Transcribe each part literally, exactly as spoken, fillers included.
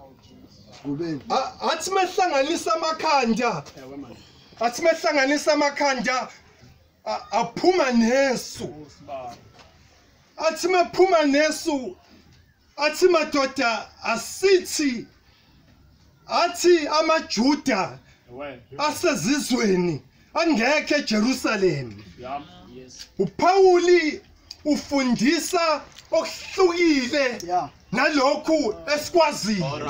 athi mehlanganisa amakhanda athi mehlanganisa amakhanda aphuma nesu athi mephuma nesu athi madoda asithi athi amaJuda asezizweni angekho eJerusalem. uPauli ufundisa okuhlukile nalokhu esikwazile.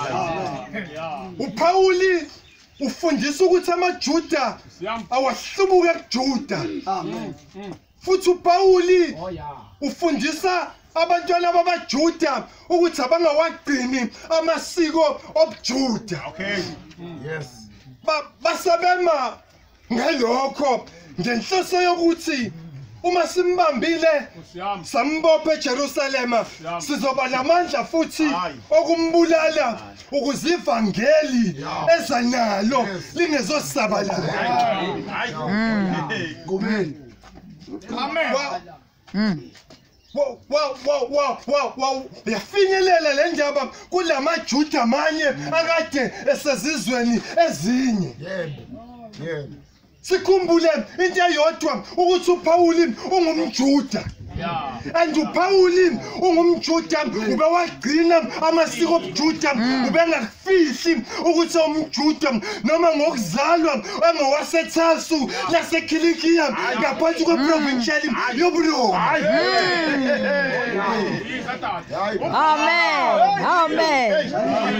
uPauli ufundisa ukuthi amaJuda awahlubuka kuJuda. futhi uPauli ufundisa abantwana babaJuda ukuthi abangawagcini amasiko obuJuda. Okay. Yes. Ba basabema ngalokho ngenhloso yokuthi uma simbambile sambophe eJerusalem sizoba lamandla futhi okumbulala ukuze ivangeli ezanalo lingezosabalala. Amen. Amen. Wow wow wow wow wow wow yafinyelela le ndaba kulamaJuda amanye akade esezizweni ezinye. Yebo. Yebo. Sikhumbule into eyodwa ukuthi uPauli ungumJuda. And uPauli ungumJuda ube wagcina amasiko obuJuda ube ngakufihli ukuthi umJuda noma ngokuzalwa engowaseThasu laseKilikiya ngaphansi kweprovincial yobuRoma. Amen. Amen.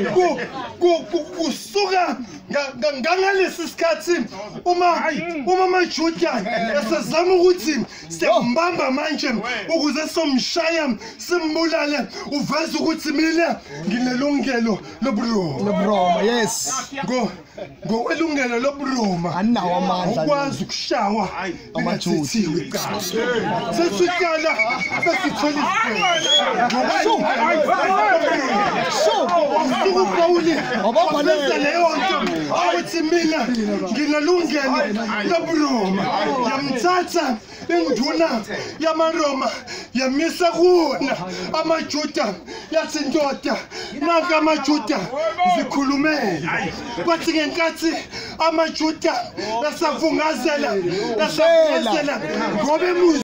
Kusuka ngalesi sikhathi uma uma amaJuda esezama ukuthi sembamba manje ukuze somshaya simbulale uveza ukuthi mina nginelungelo lobuRoma. LobuRoma, yes. Ngo ngokwelungelo lobuRoma anawo amandla ukwazi ukushawa amaJuda. Sesiqala besithola So, uPauli ababhalele leyo nto athi mina nginelungelo lobuRoma. Yamthatha induna yamaRoma yamisa kuona amaJuda yathi ndoda naka amaJuda zikhulumele. Kwathi ngenkathi amaJuda lasavungazela lasavungazela ngobe